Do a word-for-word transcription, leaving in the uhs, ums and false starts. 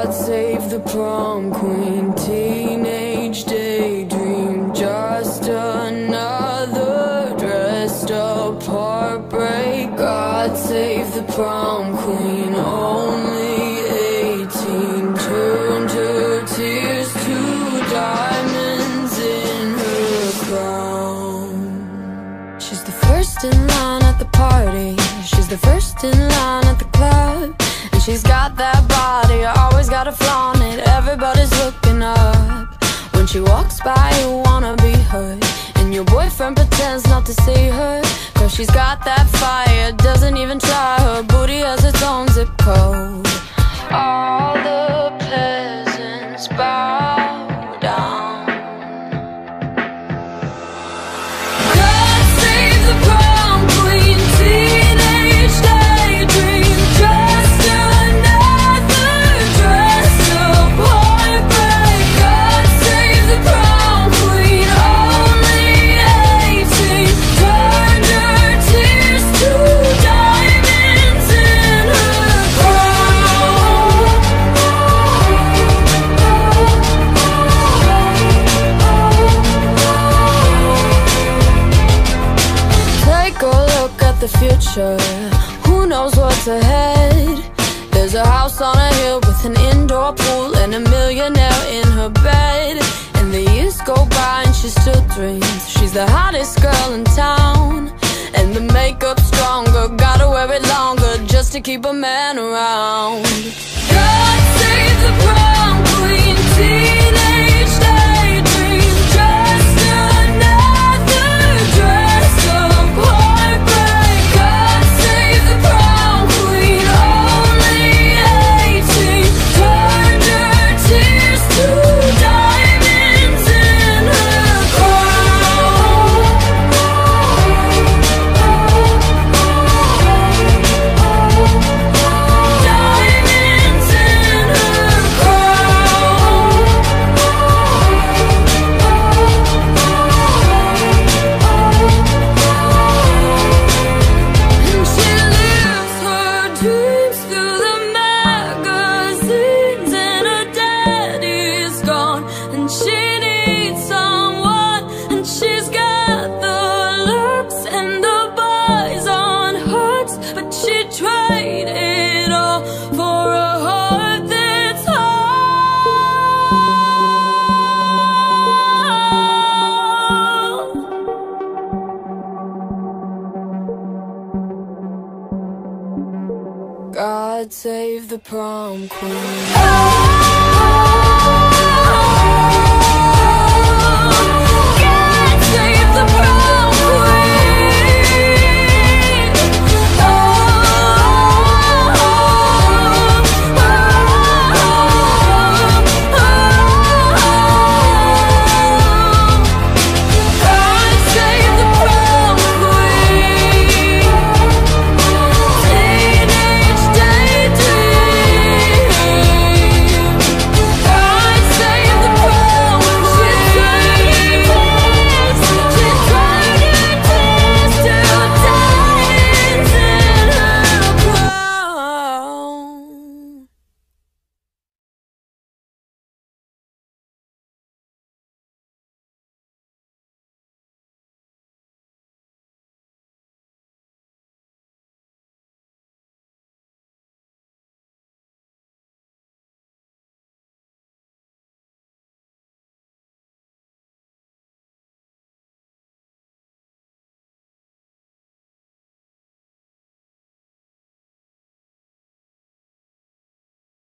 God save the prom queen, teenage daydream, just another dressed up heartbreak. God save the prom queen, only eighteen, turned her tears to diamonds in her crown. She's the first in line at the party, she's the first in line at the club, and she's got that body, always gotta flaunt it, everybody's looking up. When she walks by you wanna be her, and your boyfriend pretends not to see her, cause she's got that fire, doesn't even try, her booty has its own zip code. All the peasants bow down. God save the prom queen, teenage daydream, just another dressed up heartbreak. God save the prom queen, only eighteen, turned her tears to diamonds in her crown. Take a look at the future, who knows what's ahead? There's a house on a hill with an indoor pool and a millionaire in her bed. And the years go by and she still dreams she's the hottest girl in town. And the makeup's stronger, gotta wear it longer just to keep a man around. God save the prom queen, teenage daydream, just another dressed up heartbreak. God save the prom queen, only eighteen, turned her tears to diamonds in her crown. Diamonds in her crown. And she lives her dreams through the magazines, and her daddy's gone, and she needs someone, and she's got the looks and the boys on hooks, but she tried it all for a heart that's whole. God save the prom queen.